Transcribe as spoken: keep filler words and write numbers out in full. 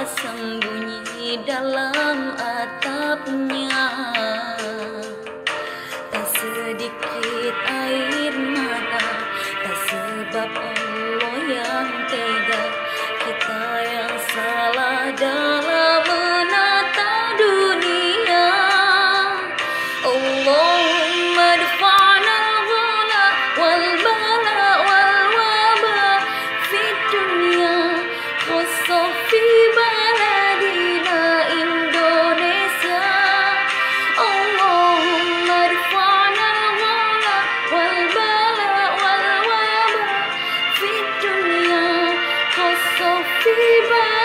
sembunyi dalam atapnya. Tak sedikit air mata, tak sebab Allah yang tega, kita yang salah dalam menata dunia. Allahumma dfa'na al-ghala wal bala wal waba fid dunya khususnya fi baladina Indonesia. Allahumma dfa'na al-ghala wal bala wal waba fid dunya khususnya fi baladina